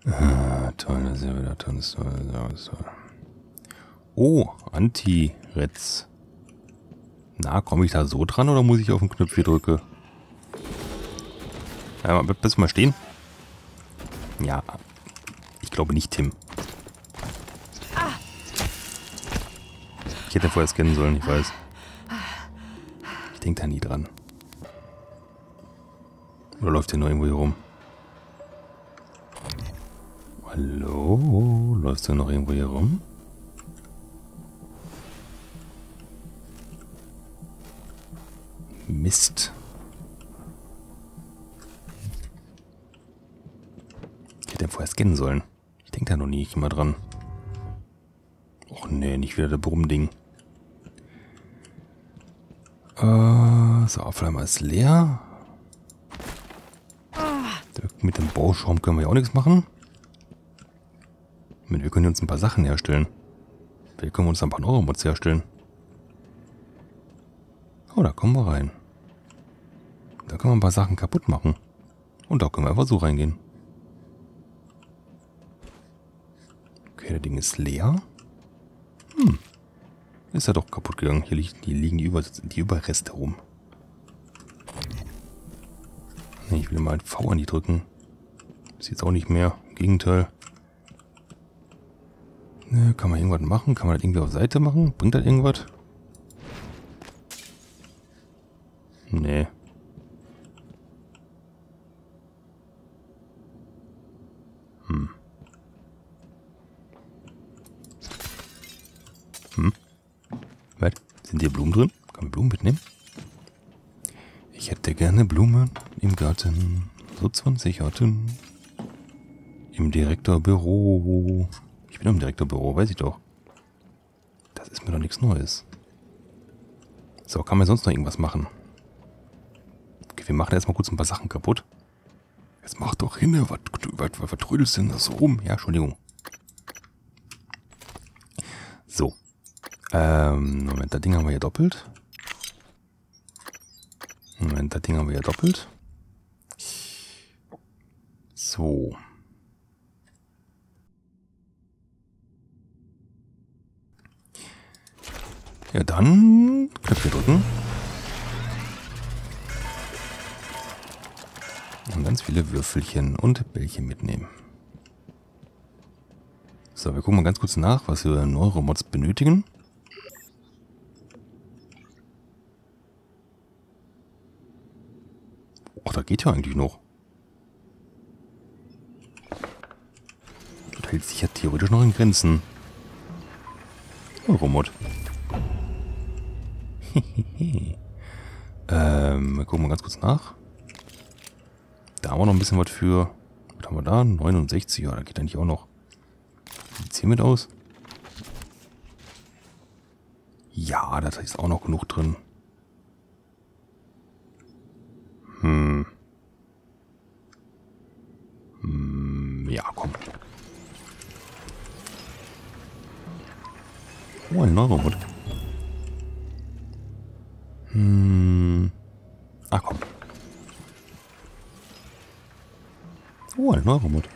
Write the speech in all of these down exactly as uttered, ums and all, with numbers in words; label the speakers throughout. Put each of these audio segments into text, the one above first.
Speaker 1: Ah, toll, das ist ja wieder toll. Das ist toll, das ist toll. Oh, Anti-Retz. Na, komme ich da so dran oder muss ich auf den Knopf hier drücken? Ja, bist du mal stehen? Ja, ich glaube nicht, Tim. Ich hätte vorher scannen sollen, ich weiß. Ich denke da nie dran. Oder läuft der nur irgendwo hier rum? Hallo? Läufst du noch irgendwo hier rum? Mist. Ich hätte vorher scannen sollen. Ich denke da noch nie immer dran. Och nee, nicht wieder der Brummding. Äh, so, Aufnahme ist leer. Mit dem Bauschaum können wir ja auch nichts machen. Wir können uns ein paar Sachen herstellen. Wir können uns ein paar Neuromods herstellen. Oh, da kommen wir rein. Da können wir ein paar Sachen kaputt machen. Und da können wir einfach so reingehen. Okay, das Ding ist leer. Hm. Ist ja doch kaputt gegangen. Hier, liegt, hier liegen die, Über, die Überreste rum. Nee, ich will mal V an die drücken. Ist jetzt auch nicht mehr. Im Gegenteil. Ne, kann man irgendwas machen? Kann man das irgendwie auf Seite machen? Bringt das irgendwas? Nee. Hm. Hm. Was? Sind hier Blumen drin? Kann man Blumen mitnehmen? Ich hätte gerne Blumen im Garten. So zwanzig Arten. Im Direktorbüro. Ich bin im Direktorbüro, weiß ich doch. Das ist mir doch nichts Neues. So, kann man sonst noch irgendwas machen? Okay, wir machen erstmal kurz ein paar Sachen kaputt. Jetzt mach doch hin, was, was, was vertrödelst du denn da so rum? Ja, Entschuldigung. So. Ähm, Moment, das Ding haben wir hier doppelt. Moment, das Ding haben wir hier doppelt. So. Ja, dann Knöpfe drücken. Und ganz viele Würfelchen und Bällchen mitnehmen. So, wir gucken mal ganz kurz nach, was wir Neuromods benötigen. Ach, da geht ja eigentlich noch. Das hält sich ja theoretisch noch in Grenzen. Neuromod. ähm, wir gucken mal ganz kurz nach. Da haben wir noch ein bisschen was für. Was haben wir da? neunundsechzig, ja, da geht eigentlich auch noch. Wie sieht es hiermit aus? Ja, da ist auch noch genug drin. Hm. Hm, ja, komm. Oh, ein Neuromod. Hm. Ach komm. Oh, ein Neuromod.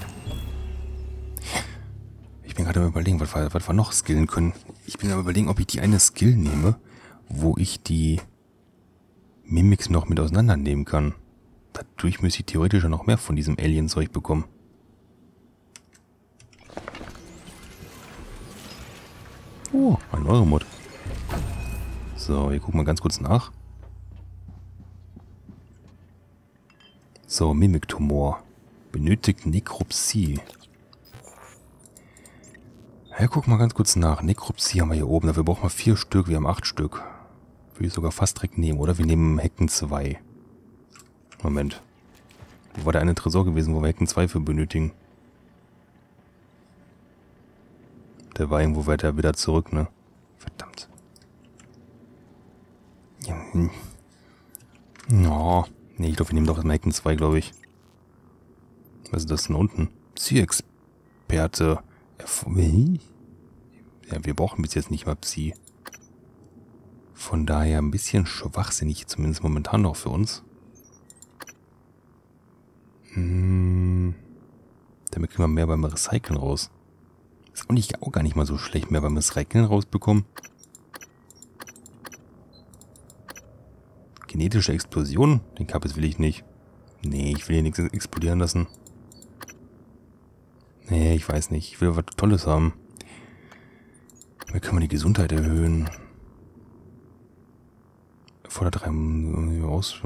Speaker 1: Ich bin gerade am überlegen, was wir, was wir noch skillen können. Ich bin am überlegen, ob ich die eine Skill nehme, wo ich die Mimics noch mit auseinandernehmen kann. Dadurch müsste ich theoretisch noch mehr von diesem Alien-Zeug bekommen. Oh, ein Neuromod. So, wir gucken mal ganz kurz nach. So, Mimiktumor. Benötigt Nekropsie. Ja, guck mal ganz kurz nach. Nekropsie haben wir hier oben. Dafür brauchen wir vier Stück. Wir haben acht Stück. Würde ich sogar fast direkt nehmen. Oder wir nehmen Hecken zwei. Moment. Wo war der eine Tresor gewesen, wo wir Hecken zwei für benötigen? Der war irgendwo weiter wieder zurück, ne? Verdammt. Ja, hm. Oh. Ne, ich glaube, wir nehmen doch erstmal Hecken zwei, glaube ich. Was ist das denn unten? Psi-Experte. Ja, wir brauchen bis jetzt nicht mal Psi. Von daher ein bisschen schwachsinnig, zumindest momentan noch für uns. Hm. Damit kriegen wir mehr beim Recyceln raus. Ist auch, nicht, auch gar nicht mal so schlecht, mehr beim Recyceln rausbekommen. Genetische Explosion? Den Kappes will ich nicht. Nee, ich will hier nichts explodieren lassen. Nee, ich weiß nicht. Ich will was Tolles haben. Wie können wir die Gesundheit erhöhen? Fordert drei aus.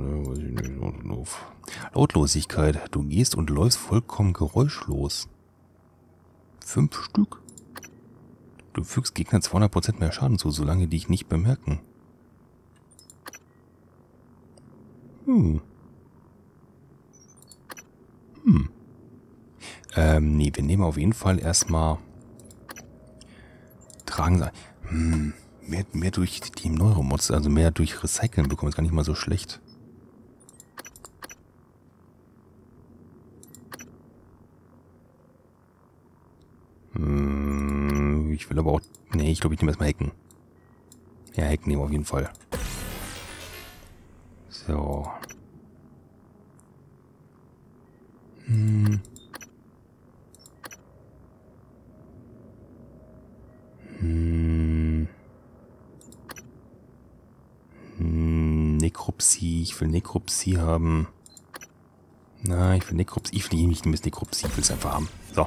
Speaker 1: Lautlosigkeit. Du gehst und läufst vollkommen geräuschlos. Fünf Stück. Du fügst Gegnern zweihundert Prozent mehr Schaden zu, solange die dich nicht bemerken. Hm. Hm. Ähm, nee, wir nehmen auf jeden Fall erstmal Tragen. Hm. Mehr, mehr durch die Neuromods, also mehr durch Recyceln bekommen, ist gar nicht mal so schlecht. Hm, ich will aber auch... Nee, ich glaube, ich nehme erstmal Hecken. Ja, Hecken nehmen wir auf jeden Fall. So. Hm. Hm. Hm. Nekropsie. Ich will Nekropsie haben. Na, ich will Nekropsie. Ich will nicht mehr Nekropsie. Ich will es einfach haben. So.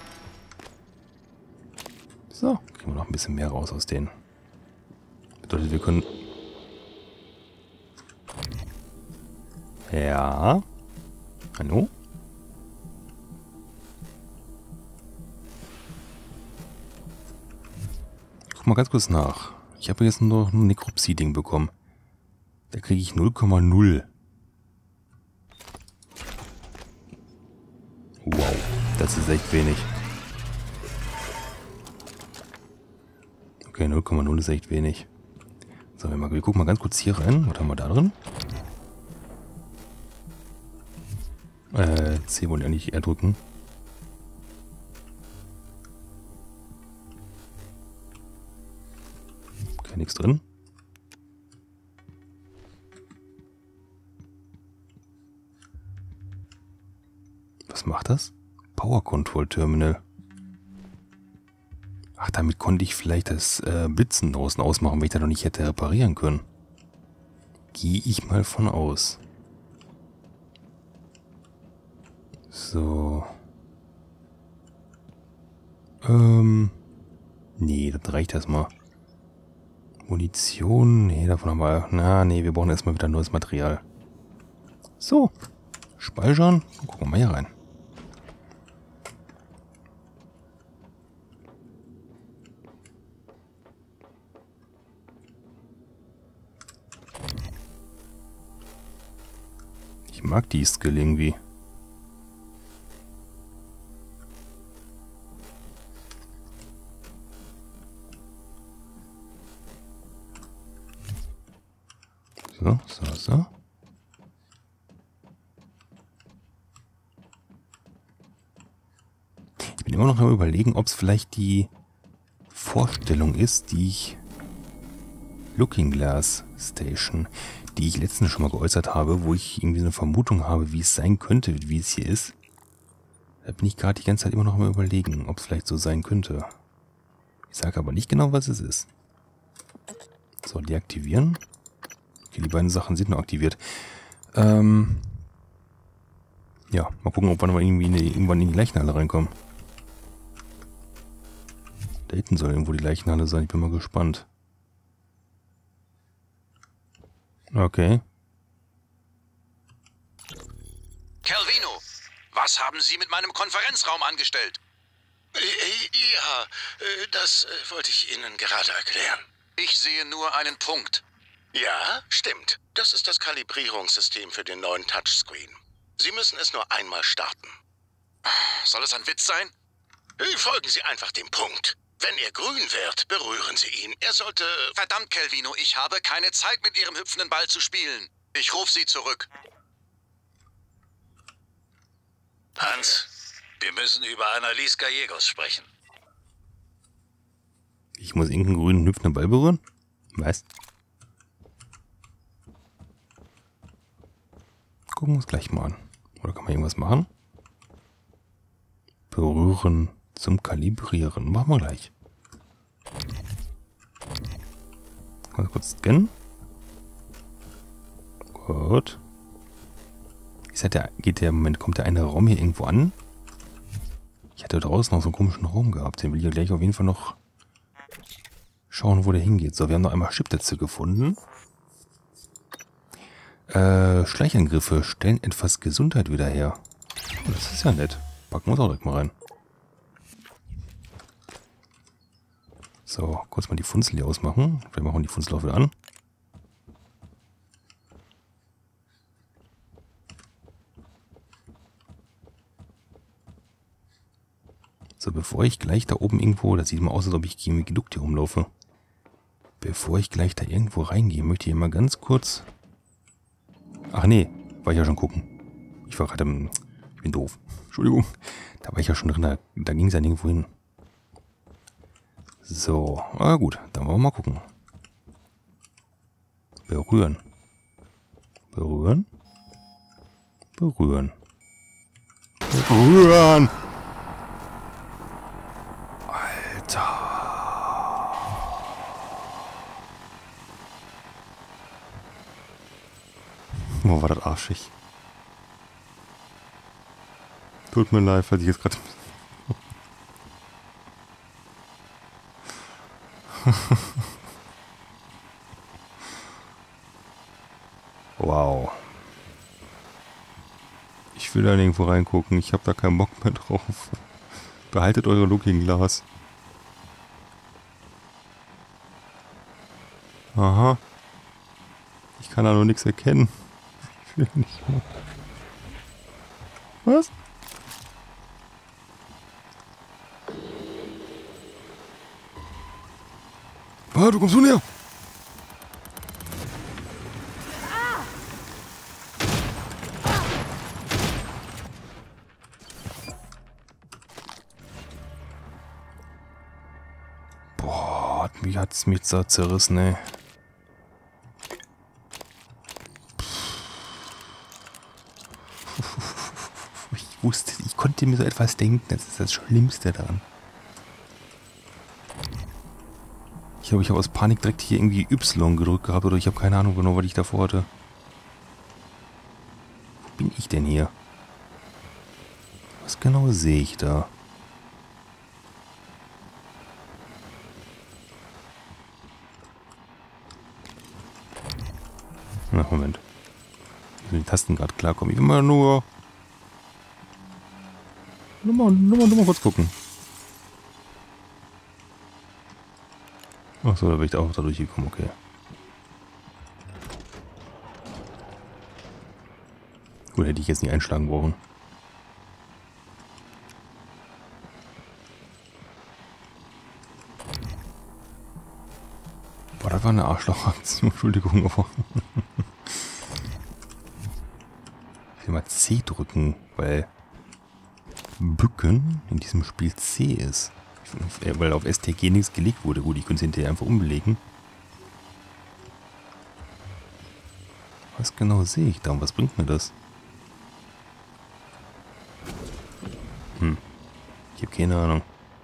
Speaker 1: So. Kriegen wir noch ein bisschen mehr raus aus denen. Bedeutet, wir können... Ja. Hallo? Guck mal ganz kurz nach. Ich habe jetzt noch ein Nekropsie-Ding bekommen. Da kriege ich null Komma null. Wow, das ist echt wenig. Okay, null Komma null ist echt wenig. So, wir, mal, wir gucken mal ganz kurz hier rein. Was haben wir da drin? Äh, C wollte ich eigentlich eher drücken. Okay, nichts drin. Was macht das? Power Control Terminal. Ach, damit konnte ich vielleicht das äh, Blitzen draußen ausmachen, wenn ich da noch nicht hätte reparieren können. Gehe ich mal von aus. So. Ähm. Nee, das reicht erstmal. Munition. Nee, davon haben wir. Na, nee, wir brauchen erstmal wieder neues Material. So. Speichern. Gucken wir mal hier rein. Ich mag die Skill irgendwie. So, so, so. Ich bin immer noch am Überlegen, ob es vielleicht die Vorstellung ist, die ich... Looking Glass Station, die ich letztens schon mal geäußert habe, wo ich irgendwie eine Vermutung habe, wie es sein könnte, wie es hier ist. Da bin ich gerade die ganze Zeit immer noch am Überlegen, ob es vielleicht so sein könnte. Ich sage aber nicht genau, was es ist. So, deaktivieren. Okay, die beiden Sachen sind noch aktiviert. Ähm... Ja, mal gucken, ob wir noch irgendwie in die, irgendwann in die Leichenhalle reinkommen. Da hinten soll irgendwo die Leichenhalle sein, ich bin mal gespannt. Okay.
Speaker 2: Calvino, was haben Sie mit meinem Konferenzraum angestellt?
Speaker 3: Ja, das wollte ich Ihnen gerade erklären.
Speaker 2: Ich sehe nur einen Punkt.
Speaker 3: Ja, stimmt. Das ist das Kalibrierungssystem für den neuen Touchscreen. Sie müssen es nur einmal starten.
Speaker 2: Soll es ein Witz sein?
Speaker 3: Folgen Sie einfach dem Punkt. Wenn er grün wird, berühren Sie ihn. Er sollte...
Speaker 2: Verdammt, Calvino, ich habe keine Zeit, mit Ihrem hüpfenden Ball zu spielen. Ich rufe Sie zurück.
Speaker 4: Hans, wir müssen über Annalise Gallegos sprechen.
Speaker 1: Ich muss irgendeinen grünen hüpfenden Ball berühren? Was? Gucken wir uns gleich mal an. Oder kann man irgendwas machen? Berühren zum Kalibrieren. Machen wir gleich. Mal kurz scannen. Gut. Ich sag, der, geht der Moment, kommt der eine Raum hier irgendwo an? Ich hatte draußen noch so einen komischen Raum gehabt. Den will ich ja gleich auf jeden Fall noch schauen, wo der hingeht. So, wir haben noch einmal Chipsätze gefunden. Äh, Schleichangriffe stellen etwas Gesundheit wieder her. Oh, das ist ja nett. Packen wir es auch direkt mal rein. So, kurz mal die Funzel hier ausmachen. Vielleicht machen wir die Funzel auch wieder an. So, bevor ich gleich da oben irgendwo, das sieht mal aus, als ob ich gegen Geduckt hier rumlaufe. Bevor ich gleich da irgendwo reingehe, möchte ich hier mal ganz kurz... Ach nee, war ich ja schon gucken. Ich war gerade im... Ich bin doof. Entschuldigung. Da war ich ja schon drin, da, da ging es ja nirgendwo hin. So, ah gut, dann wollen wir mal gucken. Berühren. Berühren. Berühren. Berühren! Alter! Wo war das arschig? Tut mir leid, weil ich jetzt gerade... Wow. Ich will da nirgendwo reingucken. Ich habe da keinen Bock mehr drauf. Behaltet eure Looking-Glas. Aha. Ich kann da noch nichts erkennen. Ich will nicht mehr. Was? Ah, du kommst du näher. Boah, wie hat's mich so zerrissen, ey. Ich wusste, ich konnte mir so etwas denken. Das ist das Schlimmste daran. Ich glaube, ich habe aus Panik direkt hier irgendwie Y gedrückt gehabt oder ich habe keine Ahnung genau, was ich davor hatte. Wo bin ich denn hier? Was genau sehe ich da? Na, Moment. Ich will die Tasten gerade klarkommen. Ich will mal nur... Nur mal, nur mal, nur mal kurz gucken. Achso, da bin ich da auch da durchgekommen, okay. Gut, hätte ich jetzt nicht einschlagen brauchen. Boah, das war eine Arschlochaktion, Entschuldigung, aber... Ich will mal C drücken, weil... Bücken in diesem Spiel C ist. Weil auf S T G nichts gelegt wurde. Gut, ich könnte es hinterher einfach umbelegen. Was genau sehe ich da und was bringt mir das? Hm. Ich habe keine Ahnung.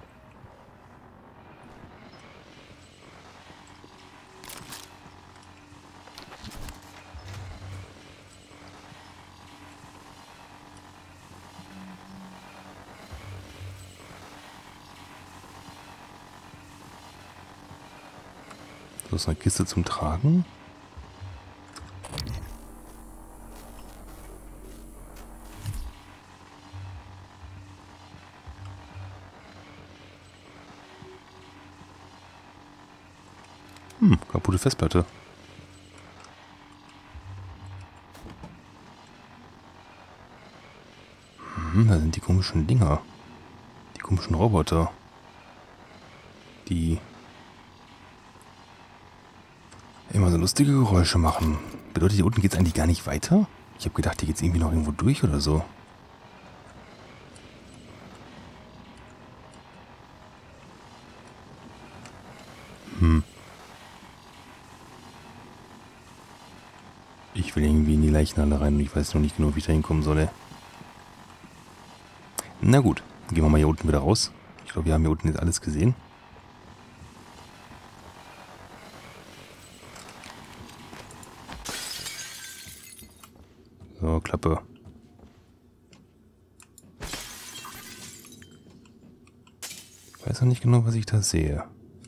Speaker 1: Das ist eine Kiste zum Tragen. Hm, kaputte Festplatte. Hm, da sind die komischen Dinger. Die komischen Roboter. Die... immer so lustige Geräusche machen. Bedeutet, hier unten geht es eigentlich gar nicht weiter? Ich habe gedacht, hier geht es irgendwie noch irgendwo durch oder so. Hm. Ich will irgendwie in die Leichenhalle rein und ich weiß noch nicht genau, wie ich da hinkommen soll. Na gut, Gehen wir mal hier unten wieder raus. Ich glaube, wir haben hier unten jetzt alles gesehen. So, Klappe. Ich weiß noch nicht genau, was ich da sehe.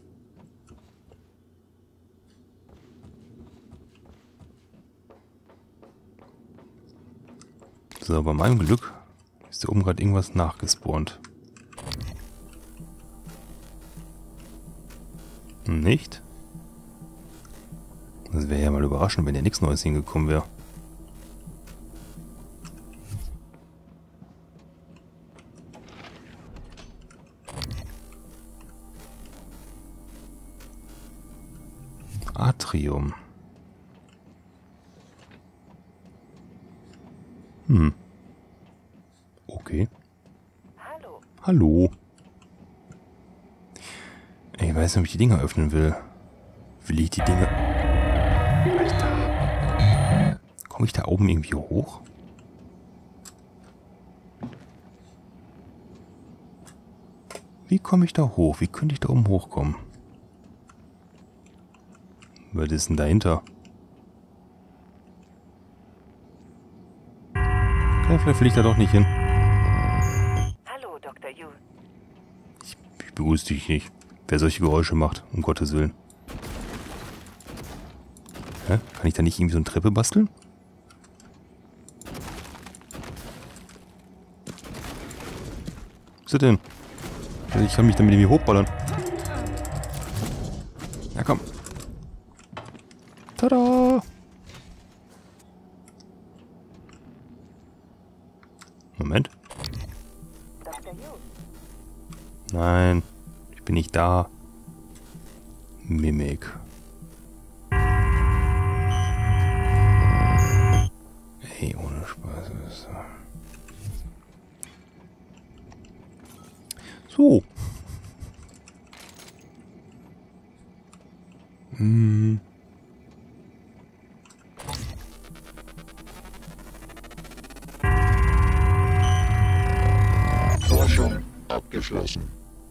Speaker 1: So, bei meinem Glück ist da oben gerade irgendwas nachgespawnt. Nicht? Das wäre ja mal überraschend, wenn ja nichts Neues hingekommen wäre. Atrium. Hm. Okay.
Speaker 5: Hallo.
Speaker 1: Hallo. Ich weiß nicht, ob ich die Dinger öffnen will. Will ich die Dinger... Alter. Komme ich da oben irgendwie hoch? Wie komme ich da hoch? Wie könnte ich da oben hochkommen? Was ist denn dahinter? Okay, vielleicht will ich da doch nicht hin.
Speaker 5: Hallo, Doktor Yu.
Speaker 1: Ich, ich begrüße dich nicht. Wer solche Geräusche macht, um Gottes Willen. Hä? Kann ich da nicht irgendwie so eine Treppe basteln? Was ist das denn? Also ich kann mich damit irgendwie hochballern. Ja, komm. Tada! Moment.
Speaker 5: Doktor Yu.
Speaker 1: Nein, ich bin nicht da. Mimik. Ey, ohne Spaß. So. Hm.
Speaker 6: Forschung abgeschlossen.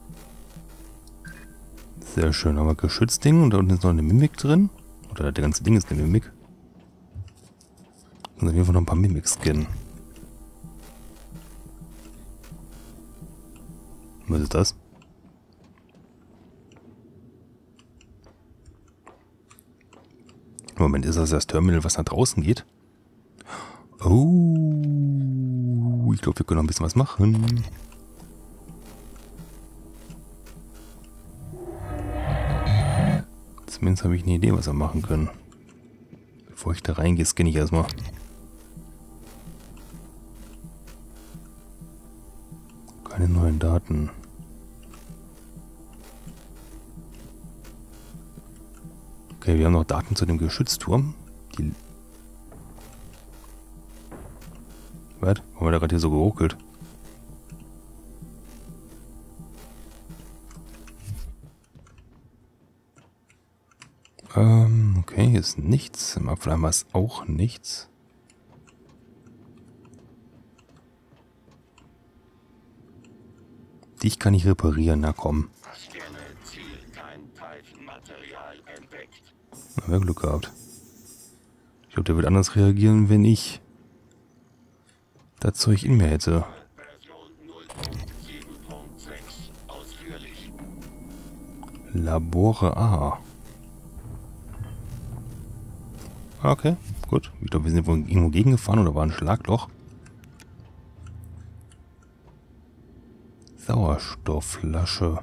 Speaker 1: Sehr schön, haben wir Geschützding und da unten ist noch eine Mimik drin. Oder der ganze Ding ist eine Mimik. Und auf jeden Fall noch ein paar Mimik-Skin. Was ist das? Moment, ist das das Terminal, was nach draußen geht? Oh, ich glaube, wir können noch ein bisschen was machen. Zumindest habe ich eine Idee, was wir machen können. Bevor ich da reingehe, scanne ich erstmal. Keine neuen Daten. Okay, wir haben noch Daten zu dem Geschützturm. Die... Was? Warum haben wir da gerade hier so geruckelt? Ähm, okay, hier ist nichts. Im Abfalleimer ist auch nichts. Dich kann ich reparieren, na komm. Na, wer Glück gehabt. Ich glaube, der wird anders reagieren, wenn ich das Zeug in mir hätte. Labore A. Okay, gut. Ich glaube, wir sind irgendwo gegengefahren oder war ein Schlagloch. Sauerstoffflasche.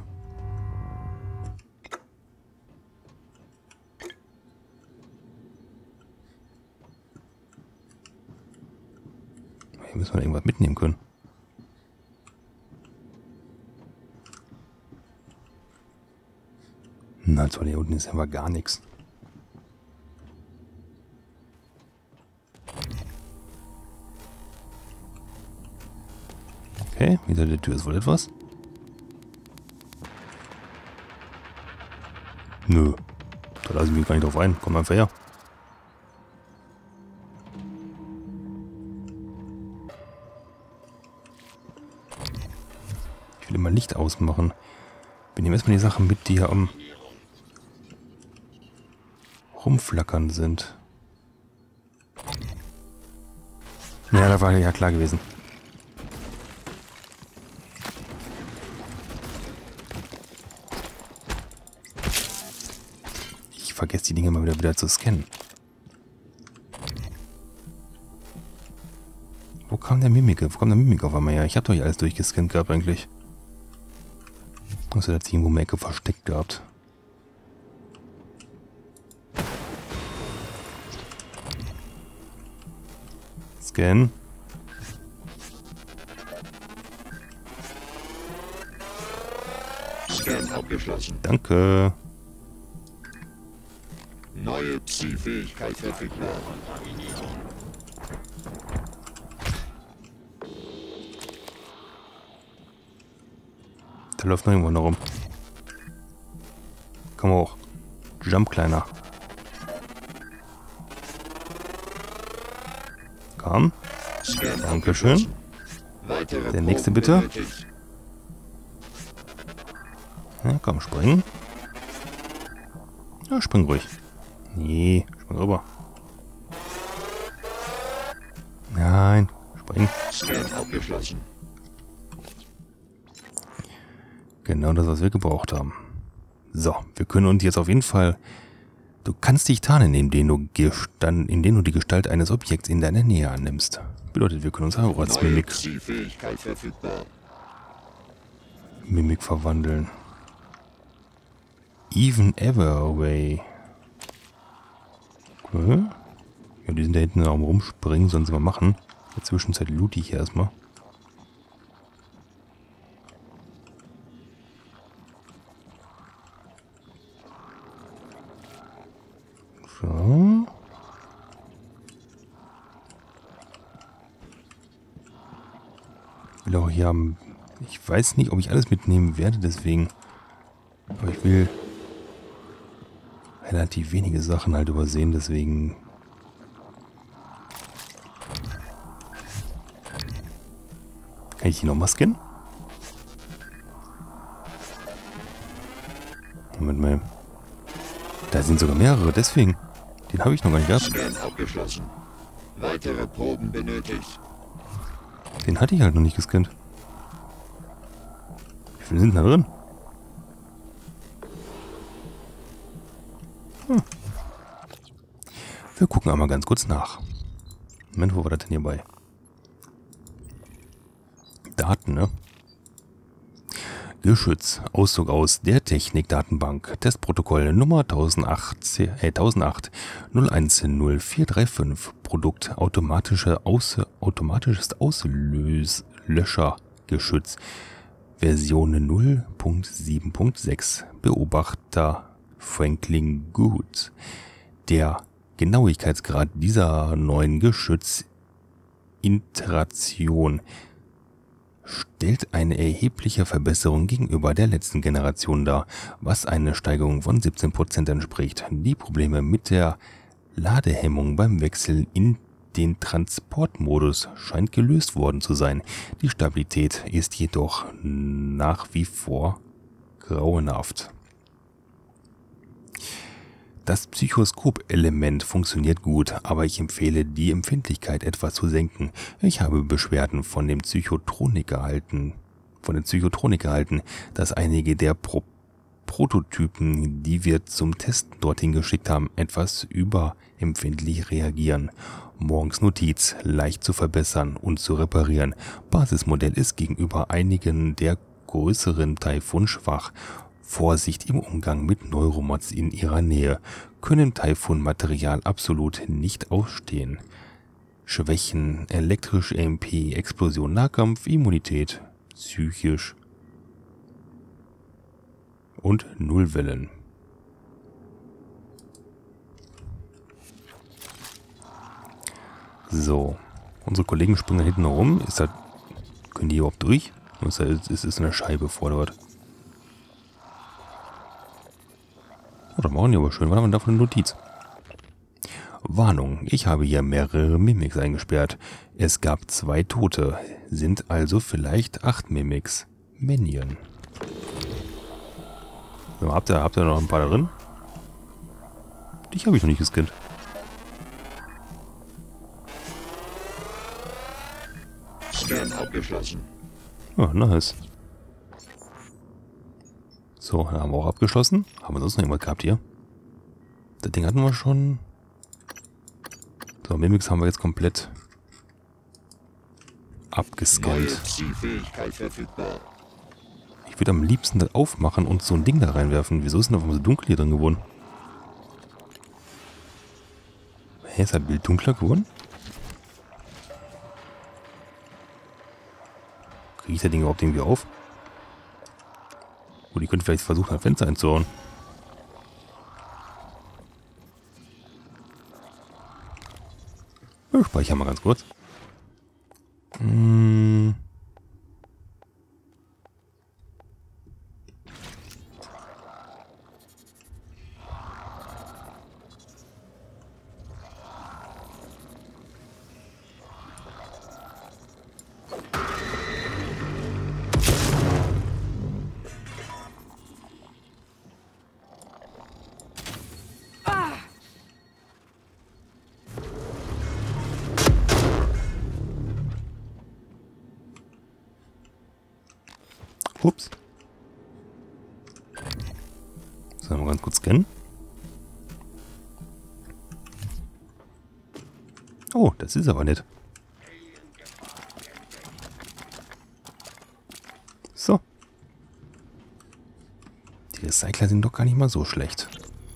Speaker 1: Hier müssen wir irgendwas mitnehmen können. Na toll, hier unten ist aber gar nichts. Okay, hinter der Tür ist wohl etwas. Nö, da lasse ich mich gar nicht drauf ein. Komm einfach her. Ich will immer Licht ausmachen. Wir nehmen erstmal die Sachen mit, die hier am rumflackern sind. Ja, da war ja klar gewesen. Ich vergesse die Dinge mal wieder, wieder zu scannen. Wo kam der Mimik? Wo kam der Mimik auf einmal her? Ich habe doch hier alles durchgescannt gehabt eigentlich. Also, der hat sich irgendwo in der Ecke versteckt gehabt. Scan.
Speaker 6: Scan abgeschlossen.
Speaker 1: Danke.
Speaker 6: Neue Zielfähigkeit verfügbar.
Speaker 1: Da läuft noch irgendwo noch rum. Komm hoch. Jump, Kleiner. Komm. Dankeschön. Der nächste bitte. Ja, komm, springen. Ja, spring ruhig. Nee, spring rüber. Nein, spring.
Speaker 6: Scan abgeschlossen.
Speaker 1: Genau das, was wir gebraucht haben. So, wir können uns jetzt auf jeden Fall... Du kannst dich tarnen, indem du, Gestand, indem du die Gestalt eines Objekts in deiner Nähe annimmst. Bedeutet, wir können uns auch als Mimik,
Speaker 6: Zielfähigkeit verfügbar.
Speaker 1: Mimik verwandeln. Even ever away. Okay. Ja, die sind da hinten am rumspringen, sollen sie mal machen. In der Zwischenzeit loot ich erstmal. So. Ich will auch hier haben. Ich weiß nicht, ob ich alles mitnehmen werde, deswegen. Aber ich will relativ wenige Sachen halt übersehen, deswegen. Kann ich die nochmal scannen? Moment mal. Da sind sogar mehrere, deswegen. Den habe ich noch gar nicht gehabt.
Speaker 6: Scan abgeschlossen. Weitere Proben benötigt.
Speaker 1: Den hatte ich halt noch nicht gescannt. Wie viele sind da drin? Hm. Wir gucken einmal ganz kurz nach. Moment, wo war das denn hier bei? Daten, ne? Geschütz. Auszug aus der Technik-Datenbank. Testprotokoll Nummer tausendacht null eins null vier drei fünf. Produkt automatische Aus automatisches Auslöschlöschergeschütz. Version null Punkt sieben Punkt sechs. Beobachter Franklin Good. Der Genauigkeitsgrad dieser neuen Geschütz-Iteration stellt eine erhebliche Verbesserung gegenüber der letzten Generation dar, was eine Steigerung von siebzehn Prozent entspricht. Die Probleme mit der Ladehemmung beim Wechsel in den Transportmodus scheint gelöst worden zu sein. Die Stabilität ist jedoch nach wie vor grauenhaft. Das Psychoskop-Element funktioniert gut, aber ich empfehle, die Empfindlichkeit etwas zu senken. Ich habe Beschwerden von dem Psychotronik erhalten, von den Psychotronik erhalten, dass einige der Pro Prototypen, die wir zum Testen dorthin geschickt haben, etwas überempfindlich reagieren. Morgens Notiz, leicht zu verbessern und zu reparieren. Basismodell ist gegenüber einigen der größeren Taifun schwach. Vorsicht im Umgang mit Neuromods in ihrer Nähe können Taifun-Material absolut nicht ausstehen. Schwächen, elektrisch E M P, Explosion, Nahkampf, Immunität, psychisch und Nullwellen. So, unsere Kollegen springen da hinten rum. Ist das, können die überhaupt durch? Ist es eine Scheibe vor dort? Oh, da machen die aber schön. Was haben wir da für eine Notiz? Warnung, ich habe hier mehrere Mimics eingesperrt. Es gab zwei Tote, sind also vielleicht acht Mimics. Minion. So, habt ihr, habt ihr noch ein paar darin? Dich habe ich noch nicht gescannt.
Speaker 6: Scan abgeschlossen.
Speaker 1: Ah, nice. So, dann haben wir auch abgeschlossen. Haben wir sonst noch irgendwas gehabt hier? Das Ding hatten wir schon. So, Mimics haben wir jetzt komplett
Speaker 6: Neue
Speaker 1: abgescannt.
Speaker 6: Psi-Fähigkeit verfügbar.
Speaker 1: Ich würde am liebsten das aufmachen und so ein Ding da reinwerfen. Wieso ist denn auf einmal so dunkel hier drin geworden? Hä, ist das Bild dunkler geworden? Kriege ich das Ding überhaupt irgendwie auf? Gut, ich könnte vielleicht versuchen, ein Fenster einzuhauen. Ich speichere mal ganz kurz. Hm. Ups. So, mal ganz kurz scannen. Oh, das ist aber nett. So. Die Recycler sind doch gar nicht mal so schlecht.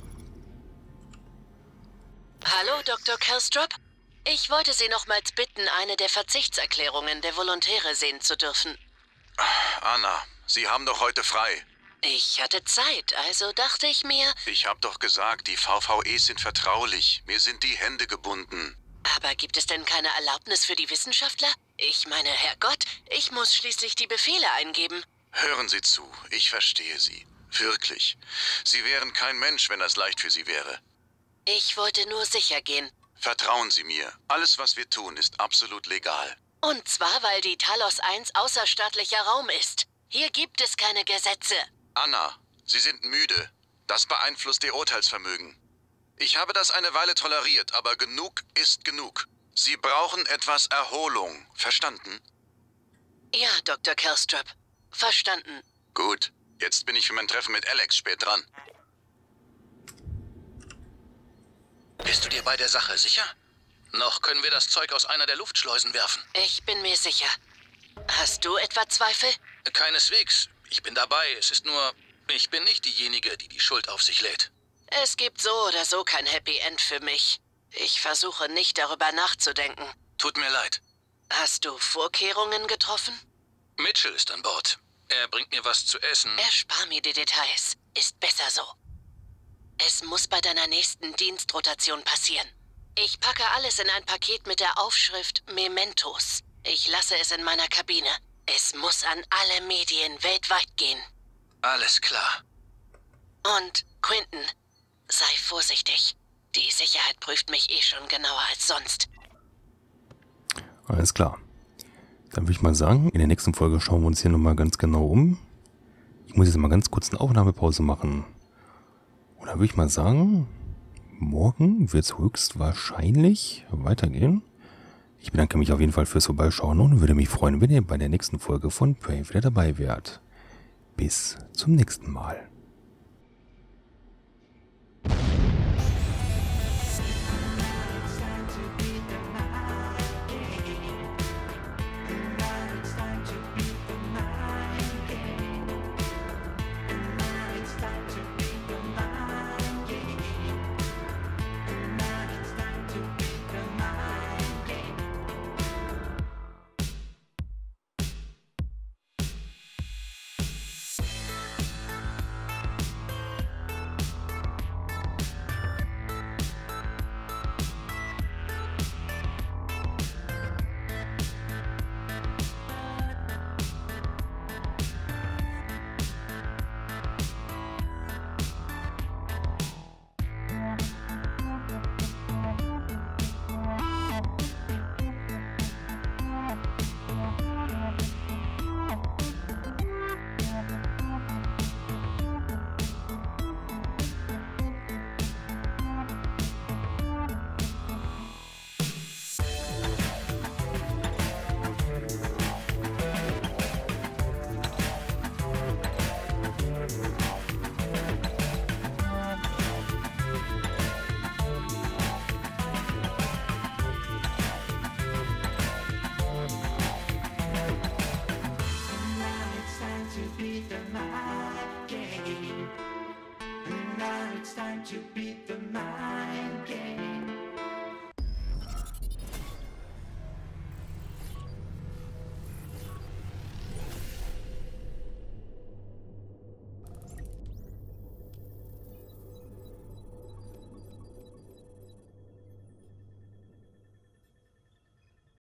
Speaker 7: Hallo, Doktor Kelstrop. Ich wollte Sie nochmals bitten, eine der Verzichtserklärungen der Volontäre sehen zu dürfen.
Speaker 2: Anna, Sie haben doch heute frei.
Speaker 7: Ich hatte Zeit, also dachte ich mir...
Speaker 2: Ich habe doch gesagt, die V V Es sind vertraulich. Mir sind die Hände gebunden.
Speaker 7: Aber gibt es denn keine Erlaubnis für die Wissenschaftler? Ich meine, Herrgott, ich muss schließlich die Befehle eingeben.
Speaker 2: Hören Sie zu, ich verstehe Sie. Wirklich. Sie wären kein Mensch, wenn das leicht für Sie wäre.
Speaker 7: Ich wollte nur sicher gehen.
Speaker 2: Vertrauen Sie mir. Alles, was wir tun, ist absolut legal.
Speaker 7: Und zwar, weil die Talos eins außerstaatlicher Raum ist. Hier gibt es keine Gesetze.
Speaker 2: Anna, Sie sind müde. Das beeinflusst Ihr Urteilsvermögen. Ich habe das eine Weile toleriert, aber genug ist genug. Sie brauchen etwas Erholung. Verstanden?
Speaker 7: Ja, Doktor Kelstrop. Verstanden.
Speaker 2: Gut. Jetzt bin ich für mein Treffen mit Alex spät dran.
Speaker 4: Bist du dir bei der Sache sicher? Noch können wir das Zeug aus einer der Luftschleusen werfen.
Speaker 7: Ich bin mir sicher. Hast du etwa Zweifel?
Speaker 4: Keineswegs. Ich bin dabei. Es ist nur, ich bin nicht diejenige, die die Schuld auf sich lädt.
Speaker 7: Es gibt so oder so kein Happy End für mich. Ich versuche nicht darüber nachzudenken.
Speaker 4: Tut mir leid.
Speaker 7: Hast du Vorkehrungen getroffen?
Speaker 4: Mitchell ist an Bord. Er bringt mir was zu essen.
Speaker 7: Erspar mir die Details. Ist besser so. Es muss bei deiner nächsten Dienstrotation passieren. Ich packe alles in ein Paket mit der Aufschrift Mementos. Ich lasse es in meiner Kabine. Es muss an alle Medien weltweit gehen.
Speaker 4: Alles klar.
Speaker 7: Und, Quinton, sei vorsichtig. Die Sicherheit prüft mich eh schon genauer als sonst.
Speaker 1: Alles klar. Dann würde ich mal sagen, in der nächsten Folge schauen wir uns hier nochmal ganz genau um. Ich muss jetzt mal ganz kurz eine Aufnahmepause machen. Und dann würde ich mal sagen, morgen wird es höchstwahrscheinlich weitergehen. Ich bedanke mich auf jeden Fall fürs Vorbeischauen und würde mich freuen, wenn ihr bei der nächsten Folge von Prey wieder dabei wärt. Bis zum nächsten Mal.